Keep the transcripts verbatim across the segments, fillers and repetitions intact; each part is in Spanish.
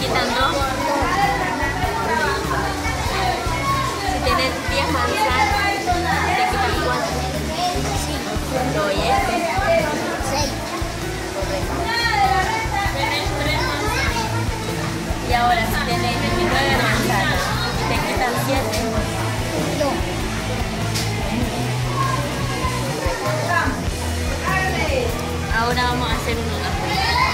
quitan dos. Si tienes diez manzanas, te quitan cuatro. No, y este. seis. Tienes tres manzanas. Y ahora si tienes nueve manzanas, te quitan siete. Ahora vamos a hacer uno más.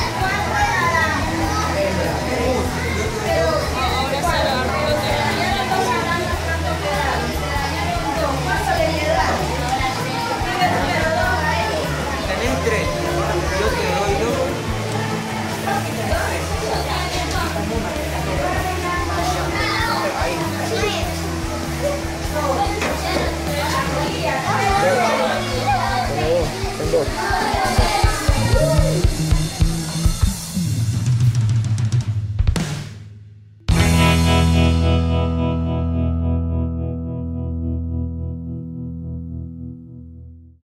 Tenés tres. Yo te doy dos. Ahí. Tengo dos.